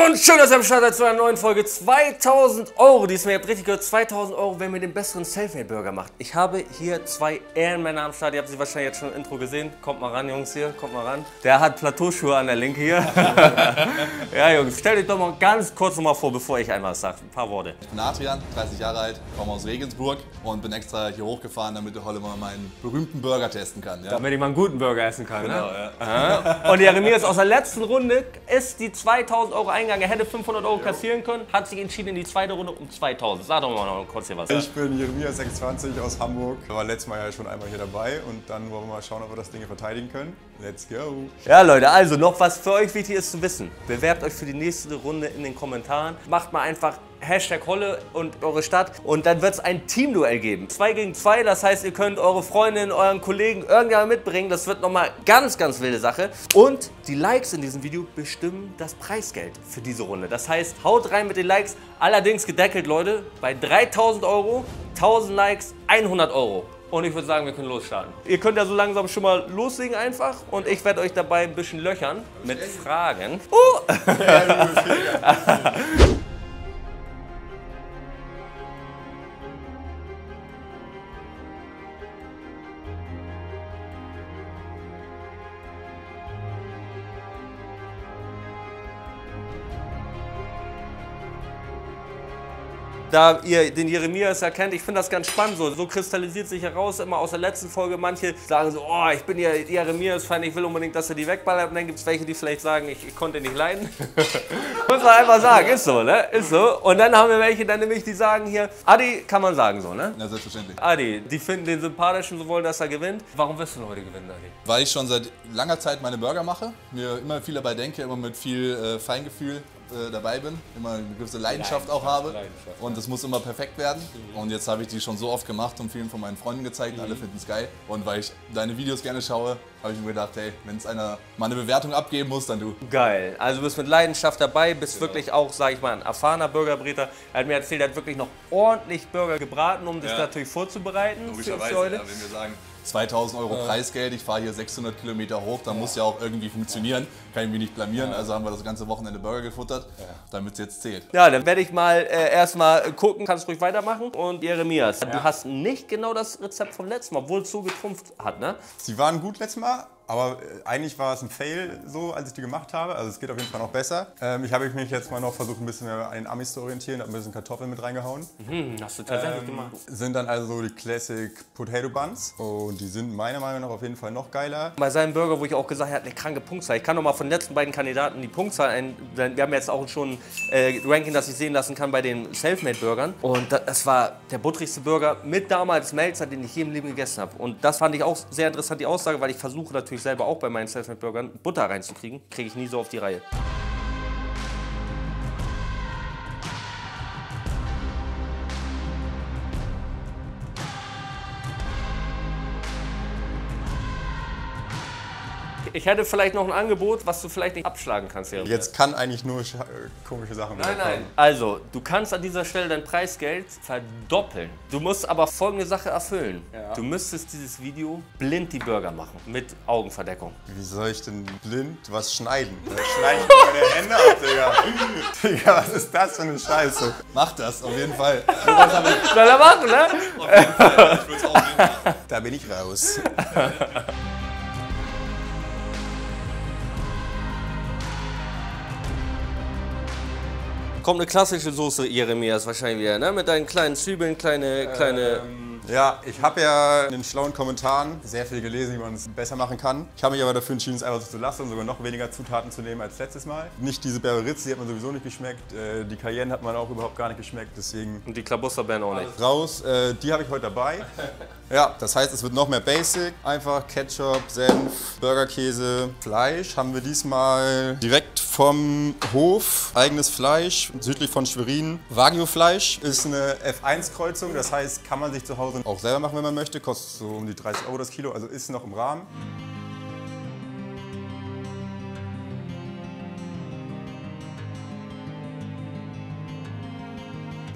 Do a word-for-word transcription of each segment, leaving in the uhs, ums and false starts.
Und schön, dass ihr am Start seid zu einer neuen Folge. zweitausend Euro, diesmal, ihr habt richtig gehört, zweitausend Euro, wenn ihr den besseren Selfmade-Burger macht. Ich habe hier zwei Ehrenmänner am Start, ihr habt sie wahrscheinlich jetzt schon im Intro gesehen. Kommt mal ran, Jungs, hier, kommt mal ran. Der hat Plateauschuhe an der Linke hier. Ja, Jungs, stellt euch doch mal ganz kurz noch mal vor, bevor ich einmal sage. Ein paar Worte. Ich bin Adrian, dreißig Jahre alt, komme aus Regensburg und bin extra hier hochgefahren, damit der Holle mal meinen berühmten Burger testen kann. Ja? Damit ich mal einen guten Burger essen kann, Genau, ne? ja. Und Jeremias aus der letzten Runde ist die zweitausend Euro eingegangen. Er hätte fünfhundert Euro kassieren können, hat sich entschieden in die zweite Runde um zweitausend. Sag doch mal noch kurz hier was. Ich bin Jeremias, sechsundzwanzig, aus Hamburg. War letztes Mal ja schon einmal hier dabei und dann wollen wir mal schauen, ob wir das Ding verteidigen können. Let's go! Ja, Leute, also noch was für euch wichtig ist zu wissen. Bewerbt euch für die nächste Runde in den Kommentaren. Macht mal einfach Hashtag Holle und eure Stadt und dann wird es ein Teamduell geben. Zwei gegen zwei, das heißt, ihr könnt eure Freundin, euren Kollegen irgendjemand mitbringen. Das wird nochmal ganz, ganz wilde Sache. Und die Likes in diesem Video bestimmen das Preisgeld für diese Runde. Das heißt, haut rein mit den Likes. Allerdings gedeckelt, Leute, bei dreitausend Euro, tausend Likes, hundert Euro. Und ich würde sagen, wir können losstarten. Ihr könnt ja so langsam schon mal loslegen einfach und ich werde euch dabei ein bisschen löchern mit Fragen. Uh! Da ihr den Jeremias erkennt, ich finde das ganz spannend, so, so kristallisiert sich heraus, immer aus der letzten Folge, manche sagen so, oh, ich bin ja Jeremias-Fan, ich will unbedingt, dass er die wegballert, und dann gibt es welche, die vielleicht sagen, ich, ich konnte nicht leiden. Muss man einfach sagen, ist so, ne, ist so. Und dann haben wir welche dann nämlich, die sagen hier, Adi, kann man sagen so, ne? Ja, selbstverständlich. Adi, die finden den sympathischen, so wollen, dass er gewinnt. Warum wirst du denn heute gewinnen, Adi? Weil ich schon seit langer Zeit meine Burger mache, mir immer viel dabei denke, immer mit viel äh, Feingefühl äh, dabei bin, immer eine gewisse Leidenschaft, Leidenschaft auch habe Leidenschaft, und es muss immer perfekt werden. Mhm. Und jetzt habe ich die schon so oft gemacht und vielen von meinen Freunden gezeigt, mhm. alle finden es geil. Und weil ich deine Videos gerne schaue, habe ich mir gedacht, hey, wenn es einer mal eine Bewertung abgeben muss, dann du. Geil. Also du bist mit Leidenschaft dabei, bist genau. wirklich auch, sage ich mal, ein erfahrener Burgerbräter. Er hat mir erzählt, er hat wirklich noch ordentlich Burger gebraten, um das ja. natürlich vorzubereiten. Logischerweise, ja, wenn wir sagen, zweitausend Euro ja. Preisgeld, ich fahre hier sechshundert Kilometer hoch, dann ja. muss ja auch irgendwie funktionieren. Kann ich mich nicht blamieren, ja. also haben wir das ganze Wochenende Burger gefuttert, ja. damit es jetzt zählt. Ja, dann werde ich mal äh, erstmal gucken, kannst ruhig weitermachen. Und Jeremias, ja. du hast nicht genau das Rezept vom letzten Mal, obwohl es so getrumpft hat, ne? Sie waren gut letztes Mal. Aber eigentlich war es ein Fail, so als ich die gemacht habe. Also es geht auf jeden Fall noch besser. Ähm, ich habe mich jetzt mal noch versucht, ein bisschen mehr an den Amis zu orientieren, habe ein bisschen Kartoffeln mit reingehauen. Mhm, hast du tatsächlich ähm, gemacht. Sind dann also so die Classic Potato Buns. Und die sind meiner Meinung nach auf jeden Fall noch geiler. Bei seinem Burger, wo ich auch gesagt habe, er hat eine kranke Punktzahl. Ich kann noch mal von den letzten beiden Kandidaten die Punktzahl ein. Wir haben jetzt auch schon äh, Ranking, das ich sehen lassen kann bei den Selfmade-Burgern. Und das war der buttrigste Burger mit damals Melzer, den ich je im Leben gegessen habe. Und das fand ich auch sehr interessant, die Aussage, weil ich versuche natürlich selber auch bei meinen Selfmade-Burgern Butter reinzukriegen, kriege ich nie so auf die Reihe. Ich hätte vielleicht noch ein Angebot, was du vielleicht nicht abschlagen kannst. Hier. Jetzt kann eigentlich nur komische Sachen Nein, nein. Also, du kannst an dieser Stelle dein Preisgeld verdoppeln. Du musst aber folgende Sache erfüllen. Ja. Du müsstest dieses Video blind die Burger machen, mit Augenverdeckung. Wie soll ich denn blind was schneiden? Da schneide ich meine Hände ab, Digga. Digga, was ist das für eine Scheiße? Mach das, auf jeden Fall. Soll er machen, ne? Auf jeden Fall. Ich will's auch sehen. Da bin ich raus. Kommt eine klassische Soße, Jeremias, wahrscheinlich wieder, ne? Mit deinen kleinen Zwiebeln, kleine, kleine... Ähm, ja, ich habe ja in den schlauen Kommentaren sehr viel gelesen, wie man es besser machen kann. Ich habe mich aber dafür entschieden, es einfach so zu lassen und sogar noch weniger Zutaten zu nehmen als letztes Mal. Nicht diese Berberitze, die hat man sowieso nicht geschmeckt. Die Cayenne hat man auch überhaupt gar nicht geschmeckt, deswegen... Und die Klabusterbeeren auch nicht. Raus, äh, die habe ich heute dabei. Ja, das heißt, es wird noch mehr Basic. Einfach Ketchup, Senf, Burgerkäse, Fleisch haben wir diesmal direkt vom Hof. Eigenes Fleisch, südlich von Schwerin. Wagyu-Fleisch ist eine F eins Kreuzung, das heißt, kann man sich zu Hause auch selber machen, wenn man möchte. Kostet so um die dreißig Euro das Kilo, also ist noch im Rahmen.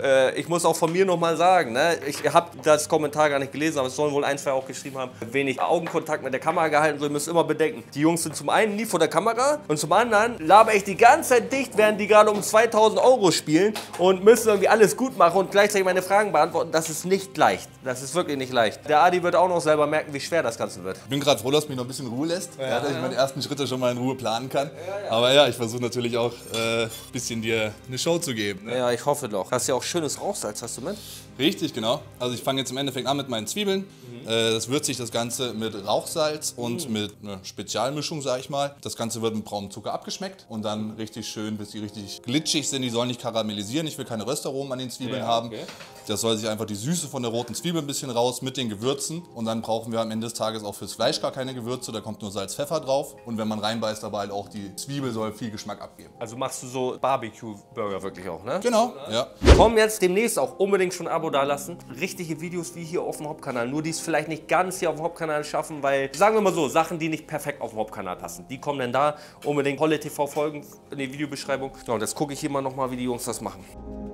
Äh, ich muss auch von mir nochmal sagen, ne? Ich habe das Kommentar gar nicht gelesen, aber es sollen wohl ein, zwei auch geschrieben haben, wenig Augenkontakt mit der Kamera gehalten, so, ihr müsst immer bedenken. Die Jungs sind zum einen nie vor der Kamera und zum anderen laber ich die ganze Zeit dicht, während die gerade um zweitausend Euro spielen und müssen irgendwie alles gut machen und gleichzeitig meine Fragen beantworten. Das ist nicht leicht. Das ist wirklich nicht leicht. Der Adi wird auch noch selber merken, wie schwer das Ganze wird. Ich bin gerade froh, dass mich noch ein bisschen in Ruhe lässt, ja, ja, dass ich meine ersten Schritte schon mal in Ruhe planen kann. Ja, ja. Aber ja, ich versuche natürlich auch ein äh, bisschen dir eine Show zu geben. Ne? Ja, ich hoffe doch. Hast ja auch schönes Rauchsalz, hast du mit? Richtig, genau. Also ich fange jetzt im Endeffekt an mit meinen Zwiebeln. Mhm. Äh, das würzt sich das Ganze mit Rauchsalz und mhm. mit einer Spezialmischung, sag ich mal. Das Ganze wird mit braunem Zucker abgeschmeckt und dann richtig schön, bis die richtig glitschig sind. Die sollen nicht karamellisieren. Ich will keine Röstaromen an den Zwiebeln ja, haben. Okay. Das soll sich einfach die Süße von der roten Zwiebel ein bisschen raus mit den Gewürzen. Und dann brauchen wir am Ende des Tages auch fürs Fleisch gar keine Gewürze. Da kommt nur Salz, Pfeffer drauf. Und wenn man reinbeißt, dabei halt auch die Zwiebel soll viel Geschmack abgeben. Also machst du so Barbecue-Burger wirklich auch, ne? Genau, ja. Kommen jetzt demnächst auch unbedingt schon ein Abo dalassen. Richtige Videos wie hier auf dem Hauptkanal. Nur die es vielleicht nicht ganz hier auf dem Hauptkanal schaffen, weil, sagen wir mal so, Sachen, die nicht perfekt auf dem Hauptkanal passen. Die kommen dann da. Unbedingt Holle T V folgen in die Videobeschreibung. Ja, und jetzt gucke ich hier mal nochmal, wie die Jungs das machen.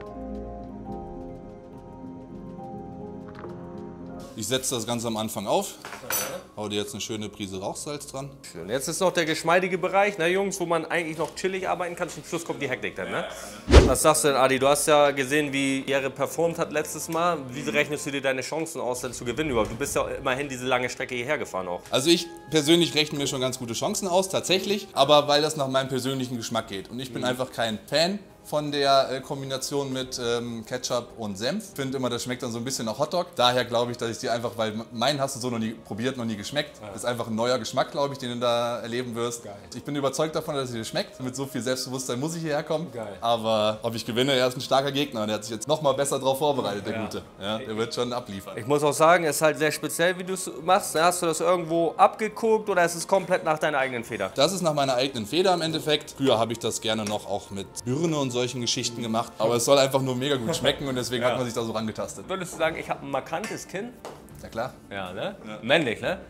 Ich setze das Ganze am Anfang auf, hau dir jetzt eine schöne Prise Rauchsalz dran. Schön. Jetzt ist noch der geschmeidige Bereich, ne Jungs, wo man eigentlich noch chillig arbeiten kann. Zum Schluss kommt die Hektik dann, ne? Was sagst du denn, Adi? Du hast ja gesehen, wie Jere performt hat letztes Mal. Wie rechnest du dir deine Chancen aus, denn zu gewinnen überhaupt? Du bist ja immerhin diese lange Strecke hierher gefahren auch. Also ich persönlich rechne mir schon ganz gute Chancen aus, tatsächlich. Aber weil das nach meinem persönlichen Geschmack geht. Und ich bin mhm. einfach kein Fan von der äh, Kombination mit ähm, Ketchup und Senf. Ich finde immer, das schmeckt dann so ein bisschen nach Hotdog. Daher glaube ich, dass ich die einfach, weil meinen hast du so noch nie probiert, noch nie geschmeckt. Ja. Das ist einfach ein neuer Geschmack, glaube ich, den du da erleben wirst. Geil. Ich bin überzeugt davon, dass es dir schmeckt. Mit so viel Selbstbewusstsein muss ich hierher kommen. Geil. Aber ob ich gewinne, er ist ein starker Gegner. Und der hat sich jetzt noch mal besser darauf vorbereitet, der ja. Gute. Ja, der wird schon abliefern. Ich muss auch sagen, es ist halt sehr speziell, wie du es machst. Hast du das irgendwo abgeguckt oder ist es komplett nach deiner eigenen Feder? Das ist nach meiner eigenen Feder im Endeffekt. Früher habe ich das gerne noch auch mit Birne und solchen Geschichten gemacht. Aber es soll einfach nur mega gut schmecken und deswegen ja. hat man sich da so rangetastet. Würdest du sagen, ich habe ein markantes Kinn? Ja klar. Ja, ne? Ja. Männlich, ne?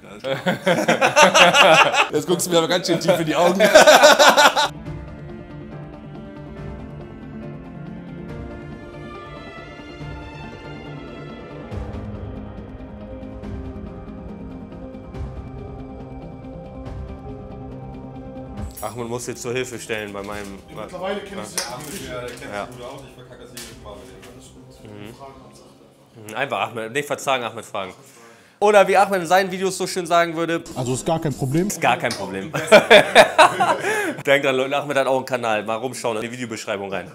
Ja, jetzt guckst du mir aber ganz schön tief in die Augen. Ach, man muss jetzt zur Hilfe stellen bei meinem... Mittlerweile kennst du ja, der kennt sich gut aus, ich verkacke das jedes Mal mit dem. Mhm. Einfach Ahmed, nicht verzagen, Ahmed fragen. Oder wie Ahmed in seinen Videos so schön sagen würde... Also ist gar kein Problem? Ist gar kein Problem. Denkt dran, Leute, Ahmed hat auch einen Kanal. Mal rumschauen in die Videobeschreibung rein.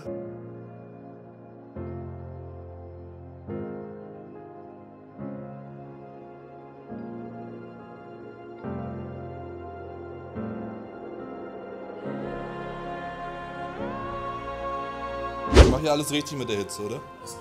Ich mache hier alles richtig mit der Hitze, oder?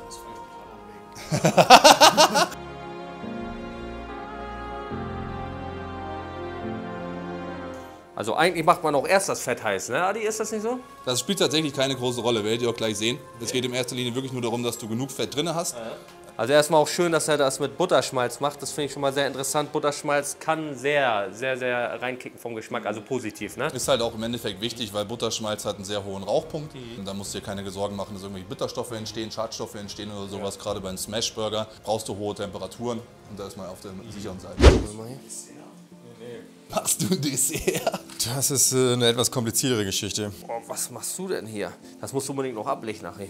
Also eigentlich macht man auch erst das Fett heiß, ne Adi? Ist das nicht so? Das spielt tatsächlich keine große Rolle, werdet ihr auch gleich sehen. Es geht in erster Linie wirklich nur darum, dass du genug Fett drin hast. Also erstmal auch schön, dass er das mit Butterschmalz macht. Das finde ich schon mal sehr interessant. Butterschmalz kann sehr, sehr, sehr reinkicken vom Geschmack, also positiv, ne? Ist halt auch im Endeffekt wichtig, weil Butterschmalz hat einen sehr hohen Rauchpunkt. Mhm. Und da musst du dir keine Sorgen machen, dass irgendwelche Bitterstoffe entstehen, Schadstoffe entstehen oder sowas. Ja. Gerade beim Smashburger brauchst du hohe Temperaturen und da ist man auf der sicheren Seite. Machst du ein Dessert? Das ist äh, eine etwas kompliziertere Geschichte. Oh, was machst du denn hier? Das musst du unbedingt noch ablichten nachher.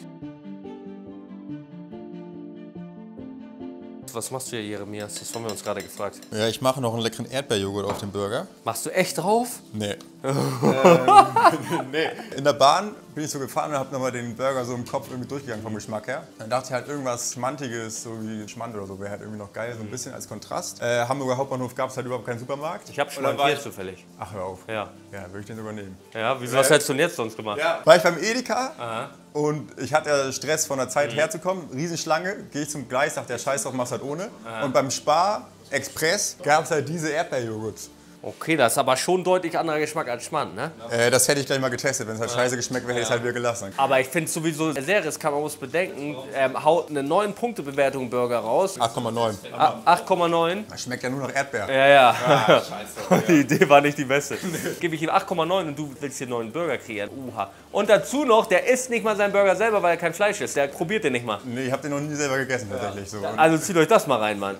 Was machst du hier, Jeremias? Das haben wir uns gerade gefragt. Ja, ich mache noch einen leckeren Erdbeerjoghurt auf den Burger. Machst du echt drauf? Nee. ähm, nee. In der Bahn bin ich so gefahren und habe nochmal den Burger so im Kopf irgendwie durchgegangen vom Geschmack her. Dann dachte ich halt irgendwas Schmantiges, so wie Schmand oder so, wäre halt irgendwie noch geil, so ein bisschen als Kontrast. Äh, Hamburger Hauptbahnhof gab es halt überhaupt keinen Supermarkt. Ich habe schon mal hier zufällig. Ach, hör auf. Ja. Ja, würde ich den sogar nehmen. Ja, wieso, was hättest du denn jetzt sonst gemacht? Ja. War ich beim Edeka. Aha. Und ich hatte Stress von der Zeit mhm. herzukommen, Riesenschlange, gehe ich zum Gleis, dachte der Scheiß drauf, mach's halt ohne. Aha. Und beim Spar Express gab es halt diese Erdbeerjoghurt. Okay, das ist aber schon deutlich anderer Geschmack als Schmand, ne? Äh, das hätte ich gleich mal getestet. Wenn es halt scheiße geschmeckt wäre, hätte ich es halt wieder gelassen. Aber ich finde es sowieso sehr riskant, man muss bedenken, ähm, haut eine neun Punkte Bewertung Burger raus. acht Komma neun. acht Komma neun. Das schmeckt ja nur nach Erdbeer. Ja, ja. Scheiße. Die Idee war nicht die beste. Gebe ich ihm acht Komma neun und du willst hier einen neuen Burger kreieren. Uha. Und dazu noch, der isst nicht mal seinen Burger selber, weil er kein Fleisch ist. Der probiert den nicht mal. Nee, ich habe den noch nie selber gegessen tatsächlich. So. Also zieht euch das mal rein, Mann.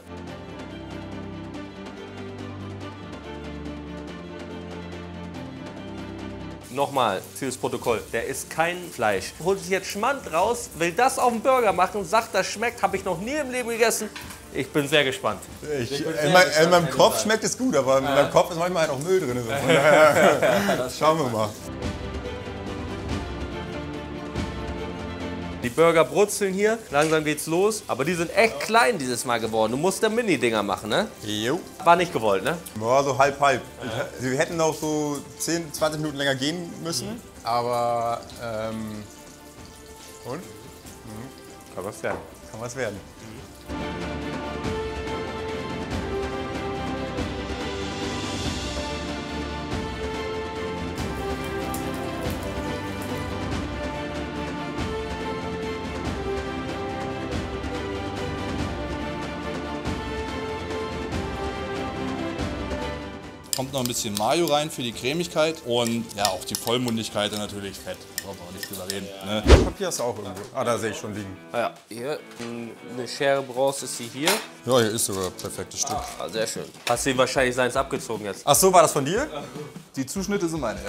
Nochmal fürs Protokoll, der ist kein Fleisch. Holt sich jetzt Schmand raus, will das auf den Burger machen, sagt, das schmeckt, habe ich noch nie im Leben gegessen. Ich bin sehr gespannt. Ich, ich in, mein, in meinem Kopf schmeckt es gut, aber in meinem Kopf ist manchmal halt auch Müll drin. So. Von daher, schauen wir mal. Die Burger brutzeln hier, langsam geht's los. Aber die sind echt klein dieses Mal geworden. Du musst da Mini-Dinger machen, ne? Jo. War nicht gewollt, ne? Ja, so halb, halb. Ich, wir hätten noch so zehn, zwanzig Minuten länger gehen müssen. Mhm. Aber, ähm, und? Mhm. Kann was werden. Kann was werden. Kommt noch ein bisschen Mayo rein für die Cremigkeit und ja, auch die Vollmundigkeit und natürlich Fett. Brauchen wir auch nicht drüber reden. Ne? Papier hast du auch irgendwo. Ah, da sehe ich schon liegen. Ja, hier, eine Schere brauchst, ist sie hier. Ja, hier ist sogar ein perfektes Stück. Ah, sehr schön. Hast du ihm wahrscheinlich seins abgezogen jetzt? Ach so, war das von dir? Die Zuschnitte sind meine.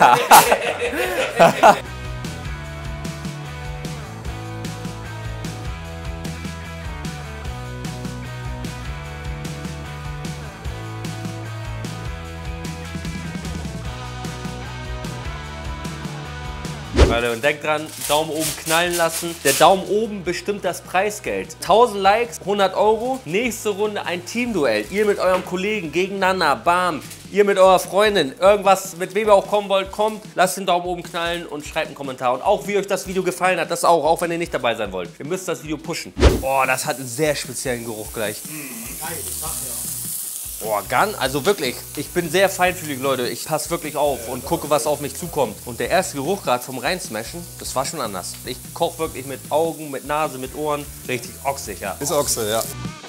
Und denkt dran, Daumen oben knallen lassen. Der Daumen oben bestimmt das Preisgeld. tausend Likes, hundert Euro. Nächste Runde ein Teamduell. Ihr mit eurem Kollegen gegeneinander, bam. Ihr mit eurer Freundin, irgendwas, mit wem ihr auch kommen wollt, kommt. Lasst den Daumen oben knallen und schreibt einen Kommentar. Und auch, wie euch das Video gefallen hat, das auch, auch wenn ihr nicht dabei sein wollt. Ihr müsst das Video pushen. Boah, das hat einen sehr speziellen Geruch gleich. Geil, ich sag ja. Boah, ganz, also wirklich, ich bin sehr feinfühlig, Leute. Ich passe wirklich auf und gucke, was auf mich zukommt. Und der erste Geruch gerade vom Reinsmashen, das war schon anders. Ich koche wirklich mit Augen, mit Nase, mit Ohren. Richtig ochsig, ja. Ist Ochse, ja.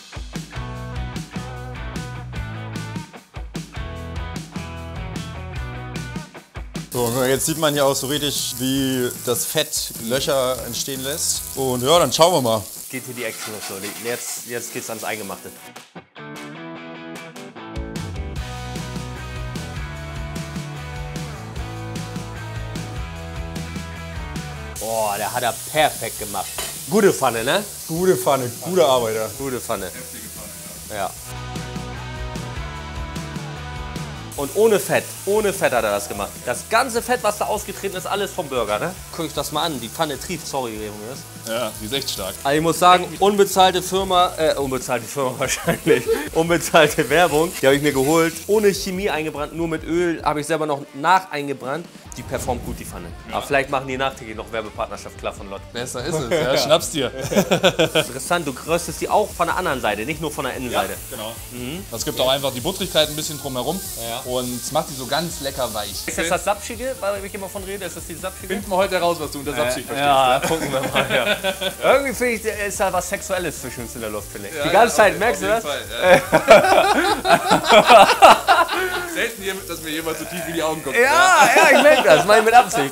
So, jetzt sieht man hier auch so richtig, wie das Fett Löcher entstehen lässt. Und ja, dann schauen wir mal. Geht hier die Action los, Leute. Jetzt, jetzt geht's ans Eingemachte. Boah, der hat er perfekt gemacht. Gute Pfanne, ne? Gute Pfanne, gute Arbeiter. Gute Pfanne. Ja. Und ohne Fett, ohne Fett hat er das gemacht. Das ganze Fett, was da ausgetreten ist, alles vom Burger, ne? Guck ich das mal an, die Pfanne trieft, sorry, Jungs. Ja, die ist echt stark. Also ich muss sagen, unbezahlte Firma, äh, unbezahlte Firma wahrscheinlich, unbezahlte Werbung, die habe ich mir geholt, ohne Chemie eingebrannt, nur mit Öl, habe ich selber noch nach eingebrannt. Die performt gut, die Pfanne. Ja. Aber vielleicht machen die nachträglich noch Werbepartnerschaft, klar, von Lott. Besser ist es, ja, schnapp's dir. Interessant, du röstest die auch von der anderen Seite, nicht nur von der Innenseite. Ja, genau. Mhm. Das gibt auch einfach die Buttrigkeit ein bisschen drumherum ja. Und es macht die so ganz lecker weich. Ist das das Sapschige, weil ich immer von rede? Ist das die Sapschige? Finden wir heute heraus, was du unter Sapschig äh, verstehst. Ja, ja, gucken wir mal. Ja. Irgendwie finde ich, ist da was Sexuelles zwischen uns in der Luft, finde ich. Ja, die ganze ja, Zeit, merkst du das? Fall, ja. Selten, dass mir jemand so tief in die Augen guckt. Ja, ja, ich merke das, meine mit Absicht.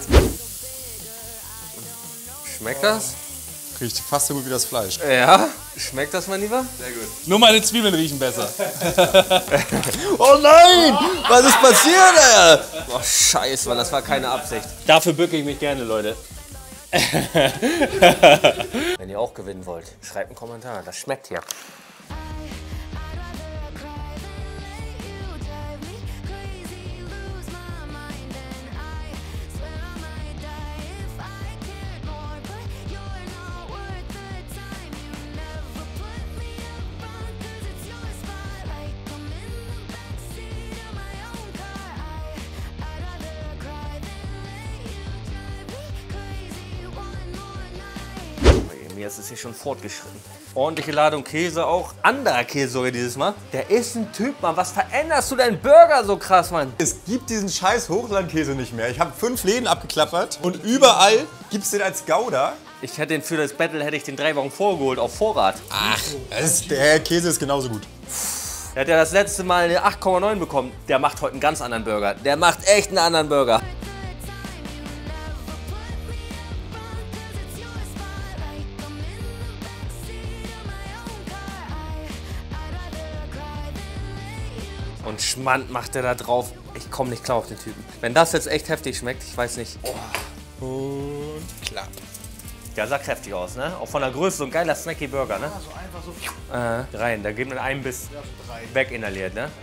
Schmeckt das? Riecht fast so gut wie das Fleisch. Ja, schmeckt das, mein Lieber? Sehr gut. Nur meine Zwiebeln riechen besser. Oh nein! Was ist passiert, ey? Oh, scheiße, Mann, das war keine Absicht. Dafür bücke ich mich gerne, Leute. Wenn ihr auch gewinnen wollt, schreibt einen Kommentar. Das schmeckt hier. Jeremias ist hier schon fortgeschritten. Ordentliche Ladung Käse auch. Anderer Käse sogar dieses Mal. Der ist ein Typ, Mann. Was veränderst du deinen Burger so krass, Mann? Es gibt diesen scheiß Hochlandkäse nicht mehr. Ich habe fünf Läden abgeklappert und überall gibt es den als Gouda. Ich hätte den für das Battle hätte ich den drei Wochen vorgeholt auf Vorrat. Ach, das, der Käse ist genauso gut. Der hat ja das letzte Mal eine acht Komma neun bekommen. Der macht heute einen ganz anderen Burger. Der macht echt einen anderen Burger. Und Schmand macht er da drauf. Ich komme nicht klar auf den Typen. Wenn das jetzt echt heftig schmeckt, ich weiß nicht. Oh. Und klapp. Ja, sah kräftig aus, ne? Auch von der Größe so ein geiler snacky Burger, ne? Ja, so einfach so. Äh, rein, da geht man einen Biss Ja, so drei. weginhaliert, ne?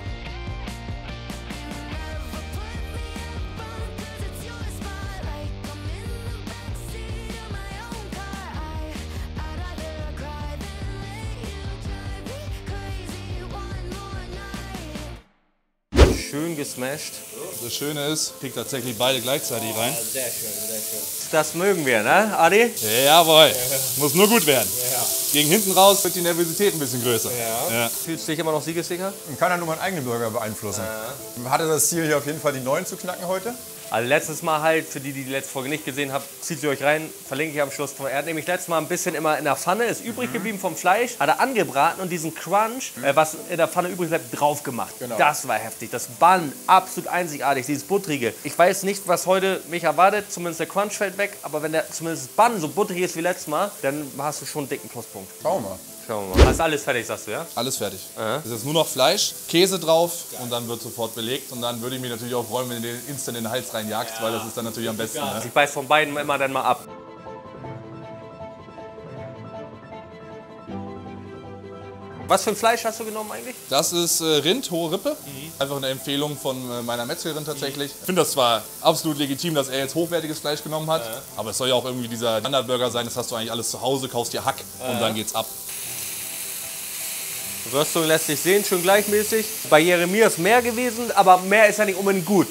Schön gesmashed. Das Schöne ist, kriegt tatsächlich beide gleichzeitig rein. Sehr schön, sehr schön. Das mögen wir, ne, Adi? Jawohl. Muss nur gut werden. Gegen hinten raus wird die Nervosität ein bisschen größer. Ja. Fühlst du dich immer noch siegessicher? Man kann ja nur meinen eigenen Burger beeinflussen. Ich hatte das Ziel, hier auf jeden Fall die neun zu knacken heute. Also letztes Mal halt, für die, die die letzte Folge nicht gesehen haben, zieht sie euch rein, verlinke ich am Schluss. Er hat nämlich letztes Mal ein bisschen immer in der Pfanne, ist übrig geblieben vom Fleisch, hat er angebraten und diesen Crunch, äh, was in der Pfanne übrig bleibt, drauf gemacht. Genau. Das war heftig. Das Bun, absolut einzigartig, dieses Buttrige. Ich weiß nicht, was heute mich erwartet, zumindest der Crunch fällt weg, aber wenn der zumindest das Bun so butterig ist wie letztes Mal, dann hast du schon einen dicken Pluspunkt. Schauen wir mal. Schauen wir mal. Ist alles fertig, sagst du, ja? Alles fertig. Es ist jetzt nur noch Fleisch, Käse drauf und dann wird sofort belegt. Und dann würde ich mich natürlich auch freuen, wenn du den instant in den Hals reinjagst, weil das ist dann natürlich am besten. Ne? Ich beiß von beiden immer dann mal ab. Was für ein Fleisch hast du genommen eigentlich? Das ist äh, Rind, hohe Rippe. Einfach eine Empfehlung von äh, meiner Metzgerin tatsächlich. Ich finde das zwar absolut legitim, dass er jetzt hochwertiges Fleisch genommen hat, aber es soll ja auch irgendwie dieser Standardburger sein. Das hast du eigentlich alles zu Hause, kaufst dir Hack und dann geht's ab. Röstung lässt sich sehen, schön gleichmäßig. Bei Jeremias mehr gewesen, aber mehr ist ja nicht unbedingt gut.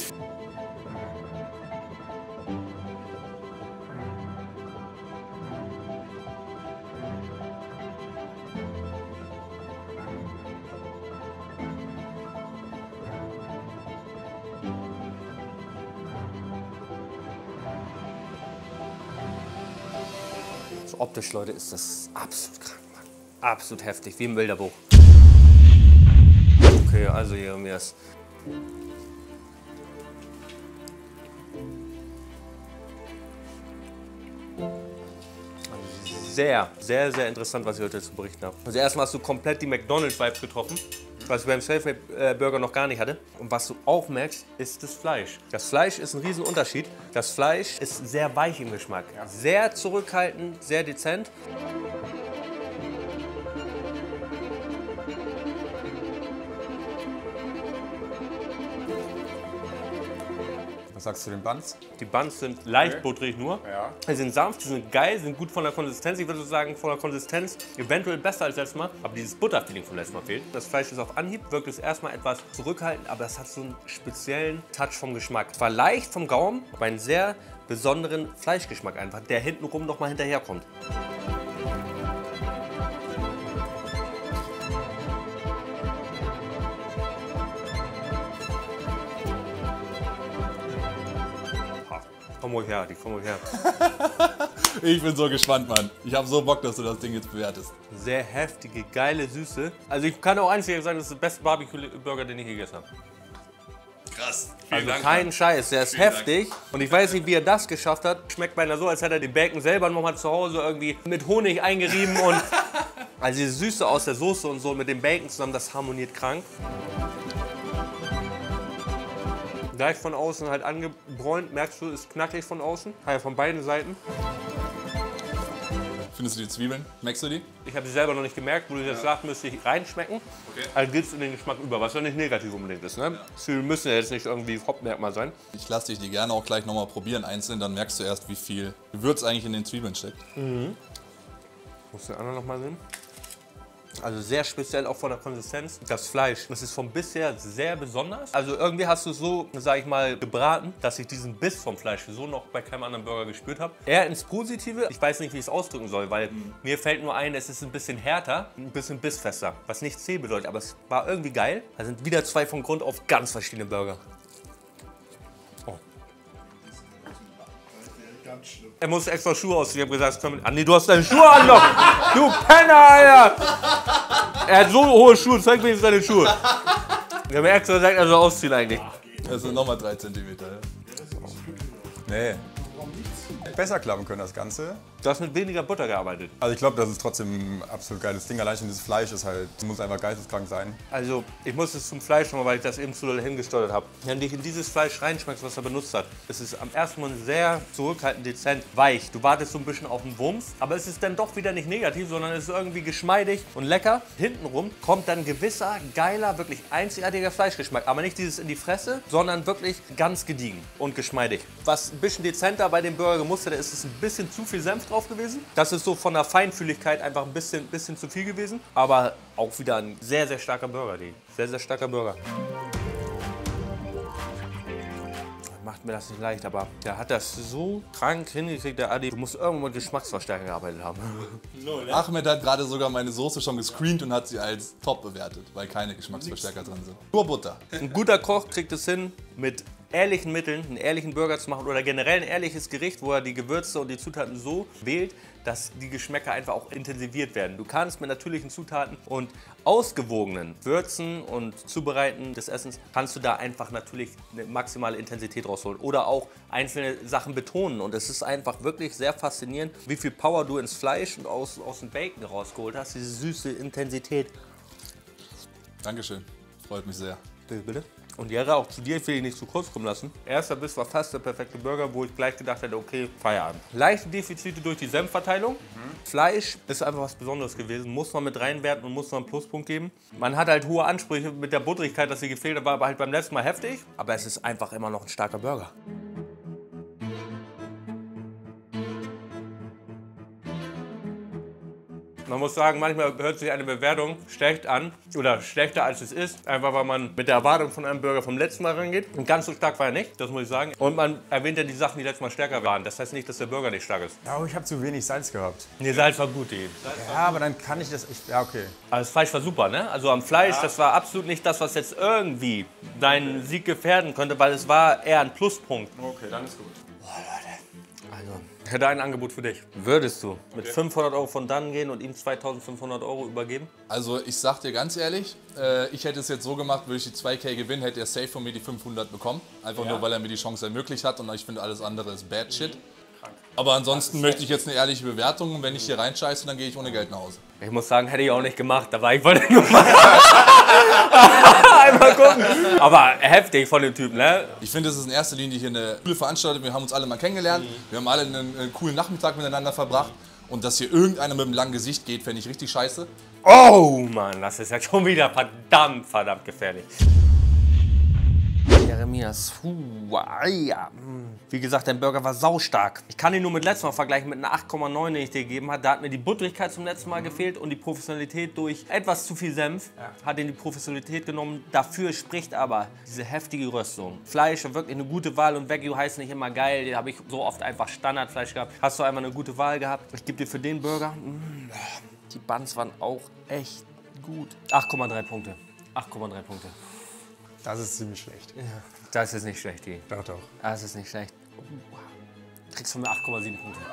So optisch, Leute, ist das absolut krank, Mann. Absolut heftig, wie im Bilderbuch. Okay, also Jeremias. Sehr, sehr, sehr interessant, was ich heute zu berichten habe. Also erstmal hast du komplett die McDonald's-Vibes getroffen, was ich beim Selfmade-Burger noch gar nicht hatte. Und was du auch merkst, ist das Fleisch. Das Fleisch ist ein Riesenunterschied. Das Fleisch ist sehr weich im Geschmack. Sehr zurückhaltend, sehr dezent. Was sagst du zu den Buns? Die Buns sind leicht Okay. butterig nur. Ja. Sie sind sanft, sie sind geil, sind gut von der Konsistenz. Ich würde sagen, von der Konsistenz eventuell besser als letztes Mal. Aber dieses Butterfeeling vom letzten Mal fehlt. Das Fleisch ist auf Anhieb, wirkt es erstmal etwas zurückhaltend, aber es hat so einen speziellen Touch vom Geschmack. Zwar leicht vom Gaumen, aber einen sehr besonderen Fleischgeschmack einfach, der hintenrum noch mal hinterherkommt. Komm ruhig her, die komm ruhig her. Ich bin so gespannt, Mann. Ich habe so Bock, dass du das Ding jetzt bewertest. Sehr heftige, geile Süße. Also ich kann auch eins sagen, das ist der beste Barbecue-Burger, den ich je gegessen habe. Krass. Also kein Scheiß, der ist Vielen heftig. Und ich weiß nicht, wie er das geschafft hat. Schmeckt beinahe so, als hätte er den Bacon selber nochmal zu Hause irgendwie mit Honig eingerieben. Und also die Süße aus der Soße und so mit dem Bacon zusammen, das harmoniert krank. Gleich von außen halt angebräunt, merkst du, ist knackig von außen. Ja, von beiden Seiten. Findest du die Zwiebeln? Merkst du die? Ich habe sie selber noch nicht gemerkt, wo du jetzt sagst, müsste ich reinschmecken. Okay. Also geht es in den Geschmack über, was ja nicht negativ unbedingt ist. Ne? Zwiebeln müssen ja jetzt nicht irgendwie Hauptmerkmal sein. Ich lasse dich die gerne auch gleich nochmal probieren einzeln, dann merkst du erst, wie viel Gewürz eigentlich in den Zwiebeln steckt. Musst du den anderen noch mal sehen? Also sehr speziell auch von der Konsistenz. Das Fleisch, das ist vom Biss her sehr besonders. Also irgendwie hast du es so, sag ich mal, gebraten, dass ich diesen Biss vom Fleisch so noch bei keinem anderen Burger gespürt habe. Eher ins Positive. Ich weiß nicht, wie ich es ausdrücken soll, weil mhm. mir fällt nur ein, es ist ein bisschen härter, ein bisschen bissfester. Was nicht zäh bedeutet, aber es war irgendwie geil. Da sind wieder zwei von Grund auf ganz verschiedene Burger. Oh. Er muss extra Schuhe ausziehen. Ich habe gesagt, Andi, du hast deine Schuhe an noch. Du Penner, Alter. Er hat so hohe Schuhe, zeig mir jetzt deine Schuhe. Ich habe mir extra gesagt, er soll ausziehen eigentlich. Das sind nochmal drei Zentimeter. Ja. Nee. Besser klappen können das Ganze. Du hast mit weniger Butter gearbeitet. Also ich glaube, das ist trotzdem ein absolut geiles Ding. Allein schon dieses Fleisch ist halt, muss einfach geisteskrank sein. Also ich muss es zum Fleisch nochmal, weil ich das eben zu doll hingesteuert habe. Wenn du in dieses Fleisch reinschmeckst, was er benutzt hat, es ist am ersten Mal sehr zurückhaltend, dezent, weich. Du wartest so ein bisschen auf den Wumms, aber es ist dann doch wieder nicht negativ, sondern es ist irgendwie geschmeidig und lecker. Hintenrum kommt dann gewisser, geiler, wirklich einzigartiger Fleischgeschmack. Aber nicht dieses in die Fresse, sondern wirklich ganz gediegen und geschmeidig. Was ein bisschen dezenter bei dem Burger gemustert ist, ist ein bisschen zu viel Senf drauf gewesen. Das ist so von der Feinfühligkeit einfach ein bisschen, bisschen zu viel gewesen. Aber auch wieder ein sehr, sehr starker Burger. Die. Sehr, sehr starker Burger. Macht mir das nicht leicht, aber der hat das so krank hingekriegt, der Adi. Du musst irgendwo mit Geschmacksverstärker gearbeitet haben. Ahmed hat gerade sogar meine Soße schon gescreent und hat sie als top bewertet, weil keine Geschmacksverstärker drin sind. Nur Butter. Ein guter Koch kriegt es hin, mit ehrlichen Mitteln einen ehrlichen Burger zu machen oder generell ein ehrliches Gericht, wo er die Gewürze und die Zutaten so wählt, dass die Geschmäcker einfach auch intensiviert werden. Du kannst mit natürlichen Zutaten und ausgewogenen Würzen und Zubereiten des Essens, kannst du da einfach natürlich eine maximale Intensität rausholen oder auch einzelne Sachen betonen. Und es ist einfach wirklich sehr faszinierend, wie viel Power du ins Fleisch und aus, aus dem Bacon rausgeholt hast, diese süße Intensität. Dankeschön, freut mich sehr. Bitte, bitte. Und Jera, auch zu dir, ich will dich nicht zu kurz kommen lassen. Erster Biss war fast der perfekte Burger, wo ich gleich gedacht hätte, okay, Feierabend. Leichte Defizite durch die Senfverteilung. Mhm. Fleisch ist einfach was Besonderes gewesen, muss man mit reinwerten und muss man einen Pluspunkt geben. Man hat halt hohe Ansprüche mit der Butterigkeit, dass sie gefehlt hat, war aber halt beim letzten Mal heftig. Aber es ist einfach immer noch ein starker Burger. Man muss sagen, manchmal hört sich eine Bewertung schlecht an oder schlechter als es ist, einfach weil man mit der Erwartung von einem Burger vom letzten Mal rangeht. Und ganz so stark war er nicht, das muss ich sagen. Und man erwähnt ja die Sachen, die letztes Mal stärker waren. Das heißt nicht, dass der Burger nicht stark ist. Ja, aber ich habe zu wenig Salz gehabt. Nee, Salz war gut, die. Ja, aber dann kann ich das... Ich, ja, okay. Aber das Fleisch war super, ne? Also am Fleisch, ja. Das war absolut nicht das, was jetzt irgendwie deinen Sieg gefährden könnte, weil es war eher ein Pluspunkt. Okay, dann ist gut. Boah, Leute. Also, ich hätte ein Angebot für dich. Würdest du mit okay. fünfhundert Euro von dann gehen und ihm zweitausendfünfhundert Euro übergeben? Also ich sag dir ganz ehrlich, äh, ich hätte es jetzt so gemacht, würde ich die zwei K gewinnen, hätte er safe von mir die fünfhundert bekommen. Einfach ja. nur, weil er mir die Chance ermöglicht hat und ich finde, alles andere ist Bad Shit. Mhm. Aber ansonsten möchte ich jetzt eine ehrliche Bewertung und wenn ich hier reinscheiße, dann gehe ich ohne Geld nach Hause. Ich muss sagen, hätte ich auch nicht gemacht, aber ich wollte gemacht. Einmal gucken. Aber heftig von dem Typen, ne? Ich finde, es ist in erster Linie hier eine coole Veranstaltung. Wir haben uns alle mal kennengelernt. Mhm. Wir haben alle einen, einen coolen Nachmittag miteinander verbracht. Und dass hier irgendeiner mit einem langen Gesicht geht, fände ich richtig scheiße. Oh Mann, das ist ja schon wieder verdammt, verdammt gefährlich. Jeremias, ja. Wie gesagt, dein Burger war saustark. Ich kann ihn nur mit letztem Mal vergleichen, mit einer acht Komma neun, den ich dir gegeben habe. Da hat mir die Butterigkeit zum letzten Mal gefehlt und die Professionalität durch etwas zu viel Senf ja. hat ihn die Professionalität genommen. Dafür spricht aber diese heftige Röstung. Fleisch war wirklich eine gute Wahl und Wagyu heißt nicht immer geil. Den habe ich so oft einfach Standardfleisch gehabt. Hast du einmal eine gute Wahl gehabt? Ich gebe dir für den Burger, mh, die Buns waren auch echt gut. acht Komma drei Punkte. acht Komma drei Punkte. Das ist ziemlich schlecht. Ja, das ist nicht schlecht, die. Doch, doch. Das ist nicht schlecht. Du kriegst von mir acht Komma sieben Punkte.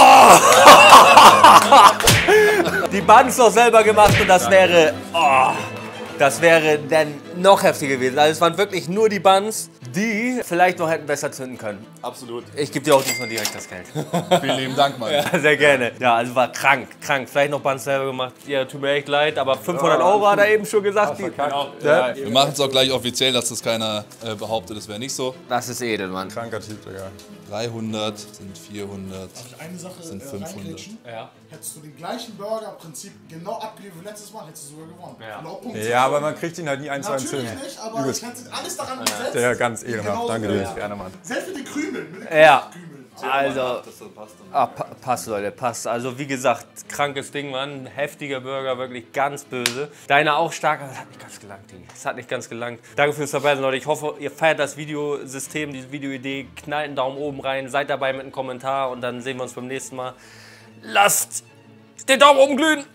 Oh! Die Buns noch selber gemacht und das wäre... Oh, das wäre dann noch heftiger gewesen. Also es waren wirklich nur die Buns, die vielleicht noch hätten besser zünden können. Absolut. Ich gebe dir auch diesmal direkt das Geld. Vielen lieben Dank, Mann. Ja, sehr gerne. Ja, also war krank, krank. Vielleicht noch Buns selber gemacht. Ja, tut mir echt leid, aber fünfhundert Euro hat er eben schon gesagt. Die, genau. Ja. Wir machen es auch gleich offiziell, dass das keiner äh, behauptet, das wäre nicht so. Das ist edel, Mann. Kranker Typ, Digga. dreihundert sind vierhundert, Darf ich eine Sache sind äh, fünfhundert. Ja. Hättest du den gleichen Burger im Prinzip genau abgeliefert wie letztes Mal, hättest du sogar gewonnen. Ja, genau, Punkt ja, aber man kriegt ihn halt nie eins zu eins hin. Natürlich nicht, aber ich hätte alles daran gesetzt. Ja, ganz ehrenhaft. Genau Danke so, dir. ja. Gerne, Mann. Selbst mit den Krümeln. Mit den Ja. Krümeln. Also, ah, pa Passt, Leute, passt. Also wie gesagt, krankes Ding, Mann. Heftiger Burger, wirklich ganz böse. Deiner auch stark, aber das hat nicht ganz gelangt, Digi. Das hat nicht ganz gelangt. Danke fürs Dabeisein, Leute. Ich hoffe, ihr feiert das Videosystem, diese Videoidee. Knallt einen Daumen oben rein, seid dabei mit einem Kommentar und dann sehen wir uns beim nächsten Mal. Lasst den Daumen oben glühen!